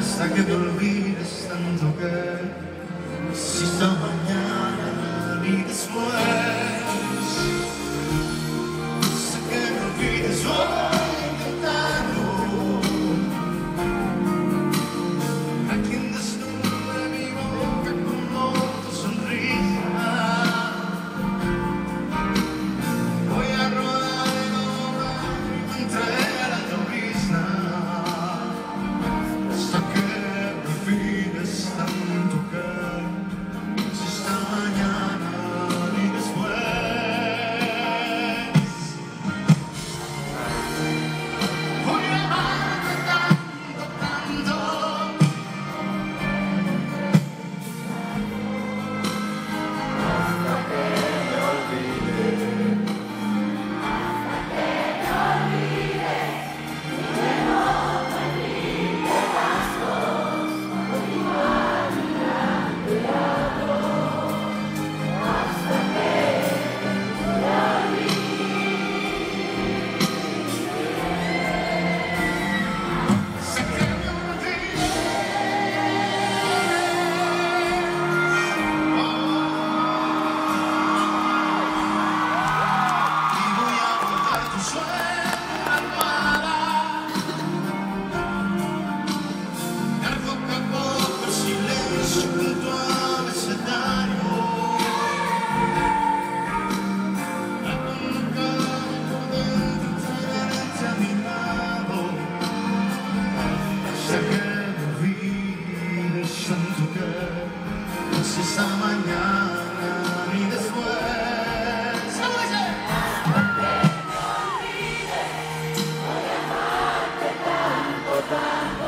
hasta que te olvides tanto que si esta mañana ni después, hasta que me olvides hoy intentando a quien desnude mi boca con tu sonrisa. Voy a rodar en obra entre la llovizna hasta que me olvides tanto que si esta mañana ni después. Voy a amarte tanto, tanto hasta que me olvides. Si esta mañana ni después. Hasta que me olvides, voy a amarte tanto, tanto.